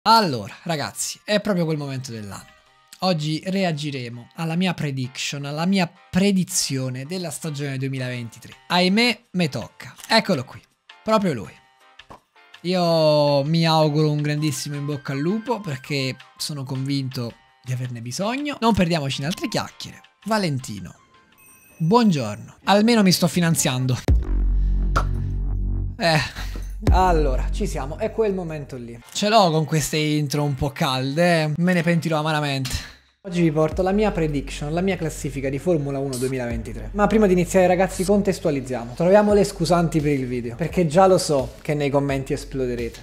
Allora, ragazzi, è proprio quel momento dell'anno. Oggi reagiremo alla mia prediction, alla mia predizione della stagione 2023. Ahimè, me tocca. Eccolo qui, proprio lui. Io mi auguro un grandissimo in bocca al lupo perché sono convinto di averne bisogno. Non perdiamoci in altre chiacchiere. Valentino, buongiorno. Almeno mi sto finanziando. Allora, ci siamo, è quel momento lì. Ce l'ho con queste intro un po' calde, me ne pentirò amaramente. Oggi vi porto la mia prediction, la mia classifica di Formula 1 2023. Ma prima di iniziare, ragazzi, contestualizziamo. Troviamo le scusanti per il video, perché già lo so che nei commenti esploderete.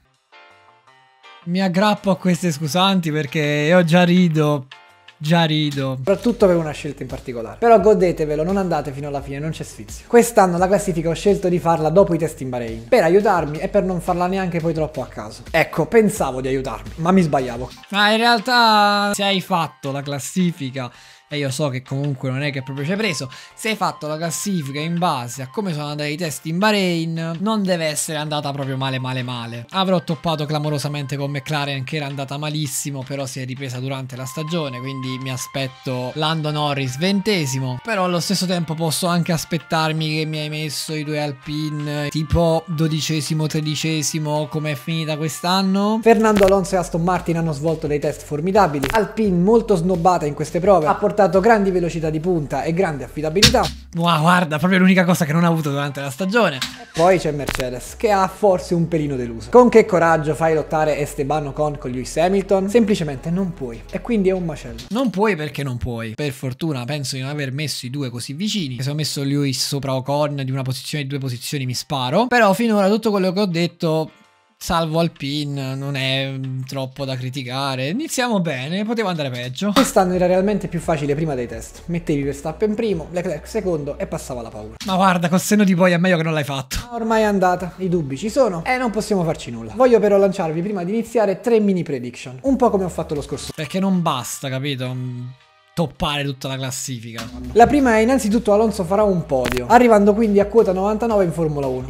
Mi aggrappo a queste scusanti perché io già rido. Soprattutto per una scelta in particolare. Però godetevelo, non andate fino alla fine, non c'è sfizio. Quest'anno la classifica ho scelto di farla dopo i test in Bahrain, per aiutarmi e per non farla neanche poi troppo a caso. Ecco, pensavo di aiutarmi, ma mi sbagliavo. Ma in realtà, se hai fatto la classifica, e io so che comunque non è che proprio ci hai preso, se hai fatto la classifica in base a come sono andati i test in Bahrain, non deve essere andata proprio male. Avrò toppato clamorosamente con McLaren, che era andata malissimo, però si è ripresa durante la stagione, quindi mi aspetto Lando Norris 20°, però allo stesso tempo posso anche aspettarmi che mi hai messo i due Alpine tipo 12°, 13°, come è finita quest'anno. Fernando Alonso e Aston Martin hanno svolto dei test formidabili, Alpine molto snobbata in queste prove, ha portato grandi velocità di punta e grande affidabilità. Wow, guarda, proprio l'unica cosa che non ha avuto durante la stagione. E poi c'è Mercedes, che ha forse un pelino deluso. Con che coraggio fai lottare Esteban Ocon con Lewis Hamilton? Semplicemente non puoi, e quindi è un macello. Non puoi perché non puoi. Per fortuna penso di non aver messo i due così vicini. Se ho messo Lewis sopra Ocon di una posizione, di due posizioni mi sparo. Però finora tutto quello che ho detto, salvo Alpine, non è troppo da criticare. Iniziamo bene, poteva andare peggio. Quest'anno era realmente più facile prima dei test. Mettevi Verstappen primo, Leclerc secondo e passava la paura. Ma guarda, col senno di poi è meglio che non l'hai fatto. Ma ormai è andata, i dubbi ci sono e non possiamo farci nulla. Voglio però lanciarvi prima di iniziare 3 mini prediction, un po' come ho fatto lo scorso. Perché non basta, capito? Toppare tutta la classifica. La prima è innanzitutto Alonso farà un podio, arrivando quindi a quota 99 in Formula 1.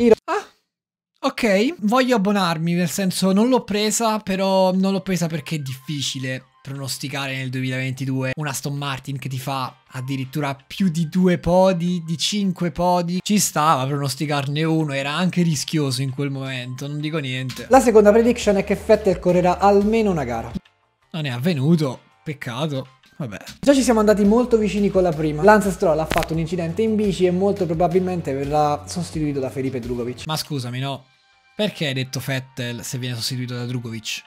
Ok, voglio abbonarmi, nel senso non l'ho presa, però non l'ho presa perché è difficile pronosticare nel 2022 una Aston Martin che ti fa addirittura più di 2 podi, di 5 podi. Ci stava pronosticarne uno, era anche rischioso in quel momento, non dico niente. La seconda prediction è che Vettel correrà almeno una gara. Non è avvenuto, peccato. Vabbè. Già ci siamo andati molto vicini con la prima. Lance Stroll ha fatto un incidente in bici e molto probabilmente verrà sostituito da Felipe Drugovich. Ma scusami, no? Perché hai detto Vettel se viene sostituito da Drugovich?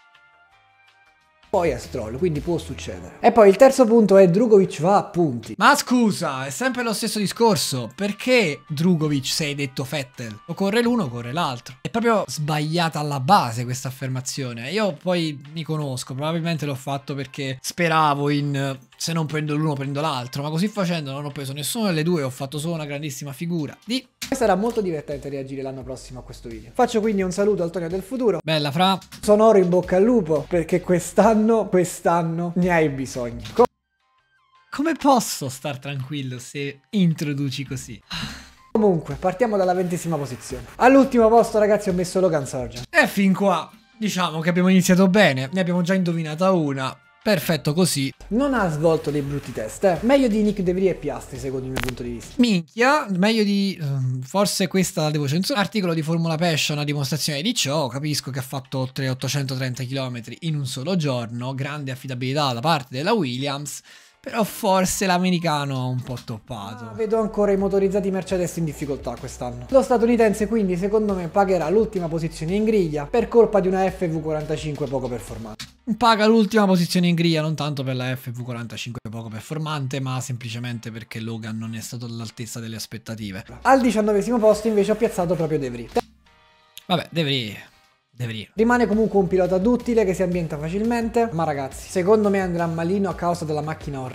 Poi è Stroll, quindi può succedere. E poi il terzo punto è Drugovich va a punti. Ma scusa, è sempre lo stesso discorso. Perché Drugovich se hai detto Vettel? O corre l'uno o corre l'altro. È proprio sbagliata alla base questa affermazione. Io poi mi conosco, probabilmente l'ho fatto perché speravo in se non prendo l'uno prendo l'altro, ma così facendo non ho preso nessuno delle due, ho fatto solo una grandissima figura di... Sarà molto divertente reagire l'anno prossimo a questo video. Faccio quindi un saluto al Tonio del futuro. Bella Fra. Sonoro in bocca al lupo, perché quest'anno ne hai bisogno. Come posso star tranquillo se introduci così? Comunque, partiamo dalla 20ª posizione. All'ultimo posto, ragazzi, ho messo Logan Sargeant. E fin qua, diciamo che abbiamo iniziato bene, ne abbiamo già indovinata una. Perfetto così. Non ha svolto dei brutti test, Meglio di Nick De Vries e Piastri secondo il mio punto di vista. Minchia, meglio di... forse questa la devo censurare. Articolo di Formula Passion a dimostrazione di ciò. Capisco che ha fatto oltre 830 km in un solo giorno. Grande affidabilità da parte della Williams. Però forse l'americano ha un po' toppato. Vedo ancora i motorizzati Mercedes in difficoltà quest'anno. Lo statunitense quindi secondo me pagherà l'ultima posizione in griglia per colpa di una FV45 poco performante. Paga l'ultima posizione in griglia non tanto per la FV45 poco performante, ma semplicemente perché Logan non è stato all'altezza delle aspettative. Al 19° posto invece ho piazzato proprio De Vries. Vabbè, De Vries. Rimane comunque un pilota duttile che si ambienta facilmente, ma ragazzi, secondo me andrà malino a causa della macchina orrenda. E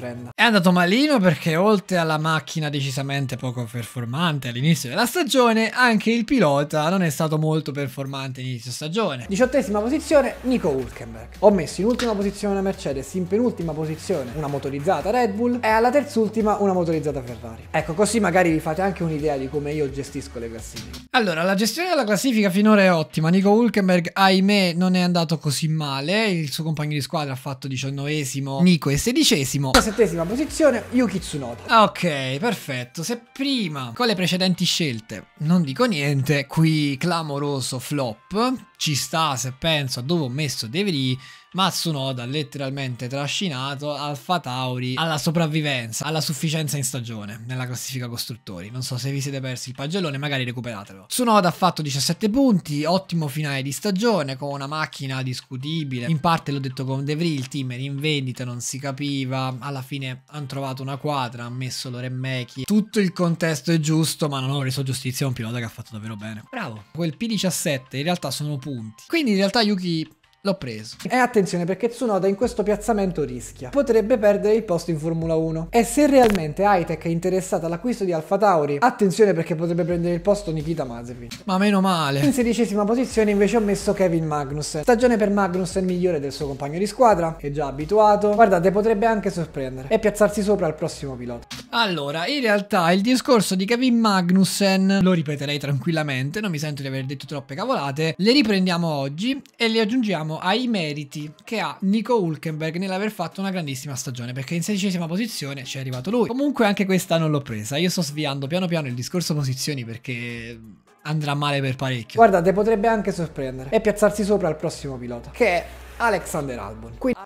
andato malino perché oltre alla macchina decisamente poco performante all'inizio della stagione, anche il pilota non è stato molto performante all'inizio stagione. 18ª posizione, Nico Hülkenberg. Ho messo in ultima posizione una Mercedes, in penultima posizione una motorizzata Red Bull e alla terzultima una motorizzata Ferrari. Ecco, così magari vi fate anche un'idea di come io gestisco le classifiche. Allora, la gestione della classifica finora è ottima. Nico Hülkenberg, ahimè, non è andato così male. Il suo compagno di squadra ha fatto 19esimo, Nico è 16esimo. 7ª posizione, Yuki Tsunoda. Ok, perfetto. Se prima con le precedenti scelte non dico niente, qui clamoroso flop. Ci sta se penso a dove ho messo De Vries, ma Tsunoda ha letteralmente trascinato AlphaTauri alla sopravvivenza, alla sufficienza in stagione nella classifica costruttori. Non so se vi siete persi il pagellone, magari recuperatelo. Tsunoda ha fatto 17 punti, ottimo finale di stagione con una macchina discutibile. In parte l'ho detto con De Vries, il team era in vendita, non si capiva. Alla fine hanno trovato una quadra, hanno messo Loremmechi. Tutto il contesto è giusto, ma non ho reso giustizia a un pilota che ha fatto davvero bene. Bravo. Quel P17 in realtà sono punti. Quindi in realtà Yuki l'ho preso. E attenzione perché Tsunoda in questo piazzamento rischia. Potrebbe perdere il posto in Formula 1. E se realmente Hitech è interessata all'acquisto di AlphaTauri, attenzione perché potrebbe prendere il posto Nikita Mazepin. Ma meno male. In 16ª posizione invece ho messo Kevin Magnussen. Stagione per Magnussen migliore del suo compagno di squadra, è già abituato. Guardate, potrebbe anche sorprendere e piazzarsi sopra il prossimo pilota. Allora, in realtà il discorso di Kevin Magnussen lo ripeterei tranquillamente, non mi sento di aver detto troppe cavolate. Le riprendiamo oggi e le aggiungiamo ai meriti che ha Nico Hülkenberg nell'aver fatto una grandissima stagione, perché in 16ª posizione ci è arrivato lui. Comunque anche questa non l'ho presa, io sto sviando piano piano il discorso posizioni perché andrà male per parecchio. Guardate, potrebbe anche sorprendere e piazzarsi sopra il prossimo pilota, che è Alexander Albon. Quindi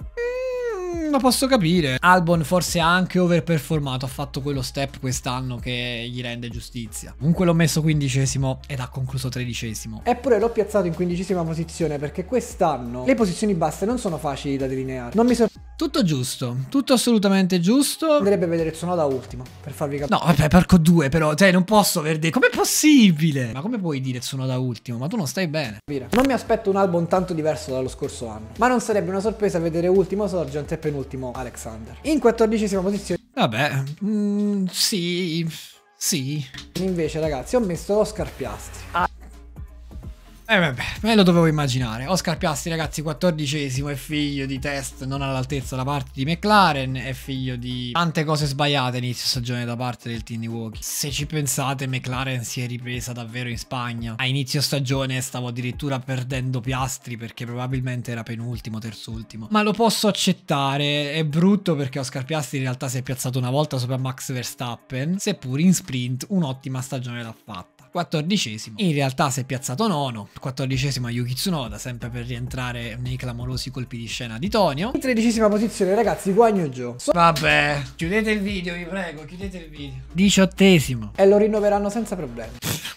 lo posso capire. Albon forse ha anche overperformato, ha fatto quello step quest'anno che gli rende giustizia. Comunque l'ho messo 15esimo ed ha concluso 13esimo. Eppure l'ho piazzato in 15ª posizione perché quest'anno le posizioni basse non sono facili da delineare. Non mi tutto giusto, tutto assolutamente giusto. Andrebbe vedere Tsunoda ultimo per farvi capire. No, vabbè, parco 2 però, cioè non posso aver detto. Com'è possibile? Ma come puoi dire Tsunoda ultimo? Ma tu non stai bene. Non mi aspetto un Albon tanto diverso dallo scorso anno, ma non sarebbe una sorpresa vedere ultimo Sargent e penultimo Alexander. In 14ª posizione. Vabbè, sì. Invece ragazzi ho messo Oscar Piastri. Vabbè, me lo dovevo immaginare. Oscar Piastri, ragazzi, 14esimo, è figlio di test non all'altezza da parte di McLaren, è figlio di tante cose sbagliate inizio stagione da parte del team Milwaukee. Se ci pensate, McLaren si è ripresa davvero in Spagna. A inizio stagione stavo addirittura perdendo Piastri perché probabilmente era penultimo, terzultimo. Ma lo posso accettare, è brutto perché Oscar Piastri in realtà si è piazzato una volta sopra Max Verstappen, seppur in sprint un'ottima stagione l'ha fatta. 14esimo, in realtà si è piazzato nono. 14esimo a Yuki Tsunoda, sempre per rientrare nei clamorosi colpi di scena di Tonio. In 13ª posizione ragazzi Guanyu Zhou. Vabbè, chiudete il video, vi prego, chiudete il video. 18esimo. E lo rinnoveranno senza problemi.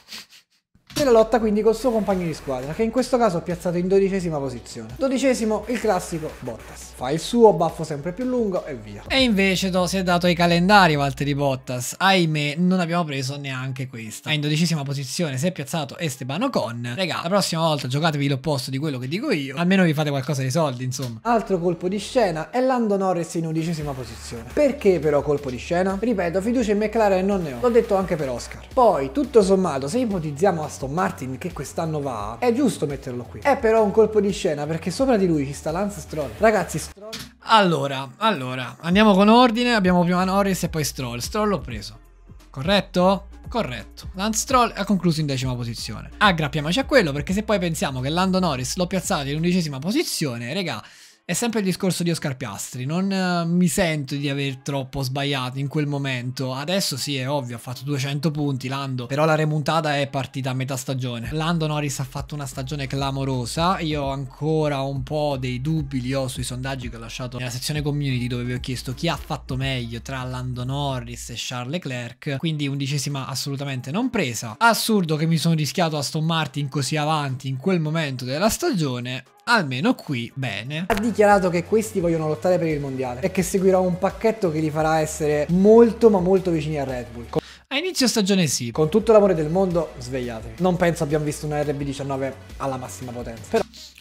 Nella lotta quindi col suo compagno di squadra, che in questo caso ho piazzato in 12ª posizione. 12esimo il classico Bottas. Fa il suo, baffo sempre più lungo e via. E invece si è dato ai calendari Valtteri Bottas. Ahimè, non abbiamo preso neanche questa. In 12ª posizione si è piazzato Esteban Ocon. Regà, la prossima volta giocatevi l'opposto di quello che dico io. Almeno vi fate qualcosa di soldi, insomma. Altro colpo di scena è Lando Norris in 11ª posizione. Perché però colpo di scena? Ripeto, fiducia in McLaren non ne ho. L'ho detto anche per Oscar. Poi, tutto sommato, se ipotizziamo Aston Martin che quest'anno va, è giusto metterlo qui. È però un colpo di scena perché sopra di lui ci sta Lance Stroll. Ragazzi, Stroll. Allora, andiamo con ordine. Abbiamo prima Norris e poi Stroll. Stroll l'ho preso. Corretto? Corretto. Lance Stroll ha concluso in 10ª posizione. Aggrappiamoci a quello perché se poi pensiamo che Lando Norris l'ho piazzato in 11ª posizione, regà, è sempre il discorso di Oscar Piastri, non mi sento di aver troppo sbagliato in quel momento. Adesso sì, è ovvio, ha fatto 200 punti Lando, però la remontata è partita a metà stagione. Lando Norris ha fatto una stagione clamorosa, io ho ancora un po' dei dubbi, li ho sui sondaggi che ho lasciato nella sezione community dove vi ho chiesto chi ha fatto meglio tra Lando Norris e Charles Leclerc, quindi 11ª assolutamente non presa. Assurdo che mi sono rischiato Aston Martin così avanti in quel momento della stagione. Almeno qui, bene. Ha dichiarato che questi vogliono lottare per il mondiale e che seguirà un pacchetto che li farà essere molto ma molto vicini a Red Bull. A inizio stagione sì. Con tutto l'amore del mondo, svegliatevi. Non penso abbiamo visto una RB19 alla massima potenza. Però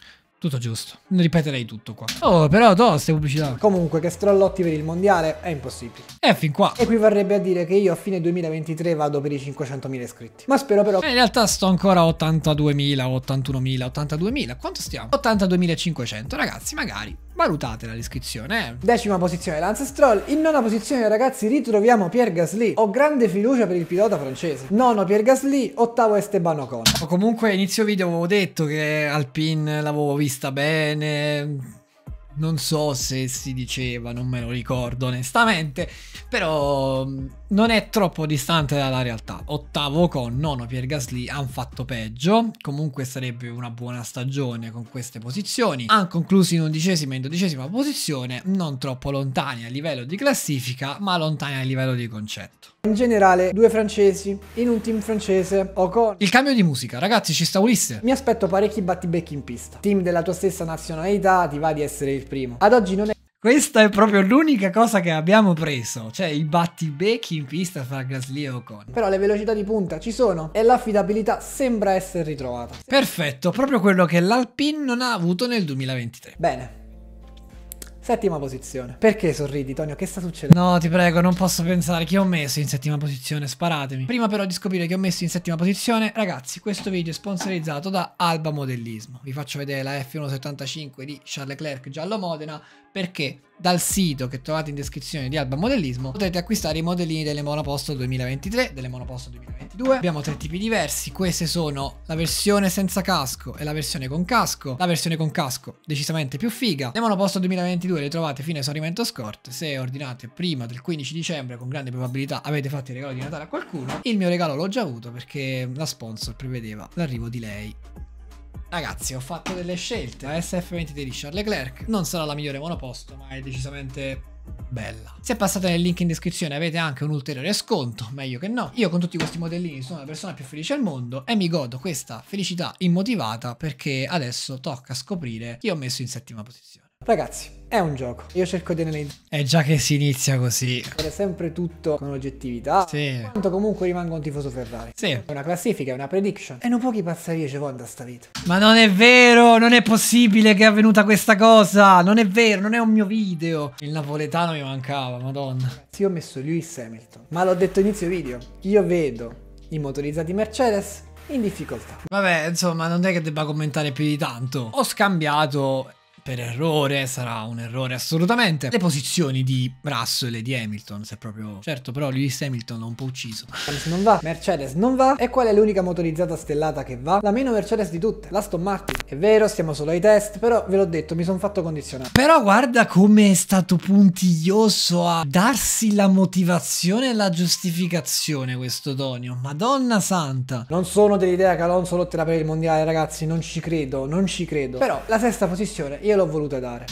Tutto giusto. Non ripeterei tutto qua. Oh, però queste pubblicità. Comunque che Strollotti per il mondiale è impossibile. Fin qua. Equivarrebbe a dire che io a fine 2023 vado per i 500.000 iscritti. Ma spero però... In realtà sto ancora a 82.000, 81.000, 82.000. Quanto stiamo? 82.500. Ragazzi, magari valutatela l'iscrizione. Decima posizione Lance Stroll. In nona posizione, ragazzi, ritroviamo Pierre Gasly. Ho grande fiducia per il pilota francese. Nono Pierre Gasly, ottavo Esteban Ocon. Comunque inizio video avevo detto che Alpine l'avevo vista bene. Non so se si diceva, non me lo ricordo onestamente, però non è troppo distante dalla realtà. Ottavo con nono Pierre Gasly, hanno fatto peggio. Comunque sarebbe una buona stagione con queste posizioni. Hanno concluso in undicesima e in dodicesima posizione, non troppo lontani a livello di classifica, ma lontani a livello di concetto. In generale, due francesi in un team francese. Ocon. Il cambio di musica, ragazzi, ci sta Ulisse. Mi aspetto parecchi battibecchi in pista. Team della tua stessa nazionalità, ti va di essere il primo. Ad oggi non è... Questa è proprio l'unica cosa che abbiamo preso, cioè i battibecchi in pista fra Gasly e Ocon. Però le velocità di punta ci sono e l'affidabilità sembra essere ritrovata. Perfetto, proprio quello che l'Alpine non ha avuto nel 2023. Bene. Settima posizione. Perché sorridi, Tonio? Che sta succedendo? No, ti prego, non posso pensare che ho messo in settima posizione, sparatemi. Prima però di scoprire che ho messo in settima posizione, ragazzi, questo video è sponsorizzato da Alba Modellismo. Vi faccio vedere la F175 di Charles Leclerc giallo Modena, perché dal sito che trovate in descrizione di Alba Modellismo potete acquistare i modellini delle monoposto 2023, delle monoposto 2022. Abbiamo tre tipi diversi, queste sono la versione senza casco e la versione con casco. La versione con casco decisamente più figa. Le monoposto 2022 le trovate fino a esaurimento scorte. Se ordinate prima del 15 dicembre con grande probabilità avete fatto il regalo di Natale a qualcuno. Il mio regalo l'ho già avuto perché la sponsor prevedeva l'arrivo di lei. Ragazzi, ho fatto delle scelte. La SF23 di Charles Leclerc non sarà la migliore monoposto, ma è decisamente bella. Se passate nel link in descrizione avete anche un ulteriore sconto, meglio che no. Io con tutti questi modellini sono la persona più felice al mondo e mi godo questa felicità immotivata perché adesso tocca scoprire chi ho messo in settima posizione. Ragazzi, è un gioco. Io cerco di analizzare. È già che si inizia così. Fare sempre tutto con oggettività. Sì. Quanto comunque rimango un tifoso Ferrari. Sì. È una classifica, è una prediction. E non pochi passarie ci vanno da sta vita. Ma non è vero, non è possibile che è avvenuta questa cosa. Non è vero, non è un mio video. Il napoletano mi mancava, madonna. Ragazzi, io ho messo Lewis Hamilton. Ma l'ho detto inizio video. Io vedo i motorizzati Mercedes in difficoltà. Vabbè, insomma, non è che debba commentare più di tanto. Ho scambiato... per errore, sarà un errore assolutamente, le posizioni di Russell e di Hamilton, se proprio... Certo, però Lewis Hamilton l'ho un po' ucciso. Non va, Mercedes non va. E qual è l'unica motorizzata stellata che va? La meno Mercedes di tutte, l'Aston Martin. È vero, stiamo solo ai test, però ve l'ho detto, mi sono fatto condizionare. Però guarda come è stato puntiglioso a darsi la motivazione e la giustificazione questo Tonio, madonna santa. Non sono dell'idea che Alonso lotterà per il mondiale, ragazzi, non ci credo, non ci credo. Però la sesta posizione io l'ho voluta dare.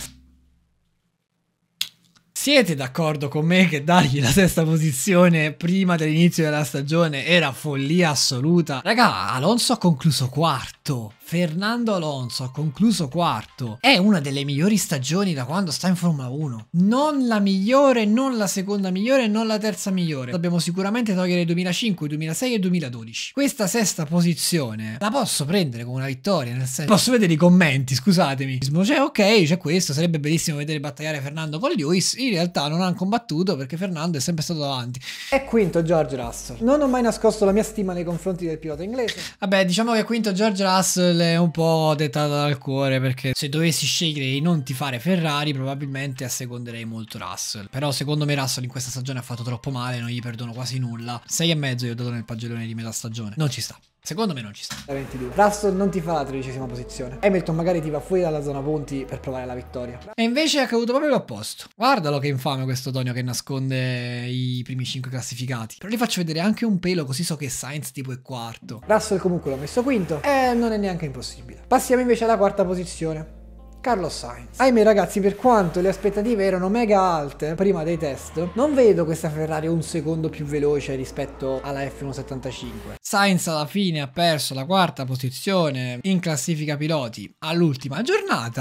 Siete d'accordo con me che dargli la sesta posizione prima dell'inizio della stagione era follia assoluta? Raga, Alonso ha concluso quarto. Fernando Alonso ha concluso quarto. È una delle migliori stagioni da quando sta in Formula 1. Non la migliore, non la seconda migliore, non la terza migliore. Dobbiamo sicuramente togliere il 2005, il 2006 e il 2012. Questa sesta posizione la posso prendere come una vittoria, nel senso... Posso vedere i commenti, scusatemi. Cioè, ok, c'è questo, sarebbe bellissimo vedere battagliare Fernando con Lewis. In realtà non hanno combattuto perché Fernando è sempre stato davanti. E quinto George Russell. Non ho mai nascosto la mia stima nei confronti del pilota inglese. Vabbè, diciamo che quinto George Russell è un po' dettata dal cuore, perché se dovessi scegliere di non tifare Ferrari probabilmente asseconderei molto Russell. Però secondo me Russell in questa stagione ha fatto troppo male, non gli perdono quasi nulla. 6,5 gli ho dato nel pagellone di metà stagione. Non ci sta. Secondo me non ci sta. 22. Russell non ti fa la 13ª posizione. Hamilton magari ti va fuori dalla zona punti per provare la vittoria. E invece è accaduto proprio l'opposto. Guardalo che infame questo Tonio che nasconde i primi 5 classificati. Però li faccio vedere anche un pelo così so che Sainz tipo è quarto. Russell comunque l'ho messo quinto e non è neanche impossibile. Passiamo invece alla quarta posizione. Carlos Sainz. Ahimè ragazzi, per quanto le aspettative erano mega alte prima dei test, non vedo questa Ferrari un secondo più veloce rispetto alla F175. Sainz alla fine ha perso la quarta posizione in classifica piloti all'ultima giornata.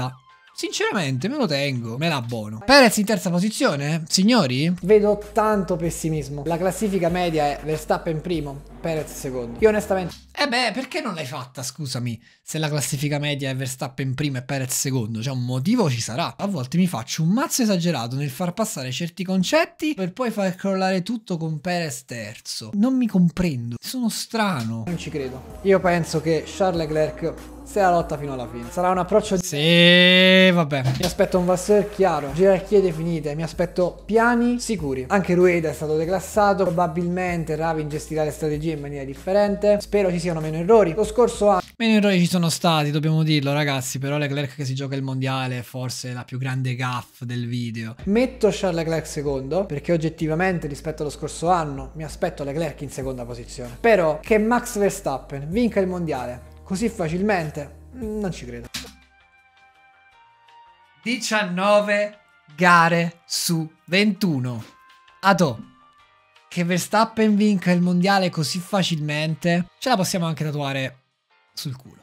Sinceramente me lo tengo, me la abbono. Perez in terza posizione, signori? Vedo tanto pessimismo. La classifica media è Verstappen primo, Perez secondo. Io onestamente... Perché non l'hai fatta, scusami, se la classifica media è Verstappen primo e Perez secondo? Cioè un motivo ci sarà. A volte mi faccio un mazzo esagerato nel far passare certi concetti per poi far crollare tutto con Perez terzo. Non mi comprendo, sono strano. Non ci credo. Io penso che Charles Leclerc se la lotta fino alla fine. Sarà un approccio... Sì, vabbè. Mi aspetto un Vasseur chiaro, gerarchie definite, mi aspetto piani sicuri. Anche Rueda è stato declassato, probabilmente Ravin gestirà le strategie in maniera differente. Spero ci siano meno errori. Lo scorso anno... Meno errori ci sono stati, dobbiamo dirlo ragazzi, però Leclerc che si gioca il mondiale è forse la più grande gaffe del video. Metto Charles Leclerc secondo, perché oggettivamente rispetto allo scorso anno mi aspetto Leclerc in seconda posizione. Però che Max Verstappen vinca il mondiale così facilmente, non ci credo. 19 gare su 21. Che Verstappen vinca il mondiale così facilmente, ce la possiamo anche tatuare sul culo.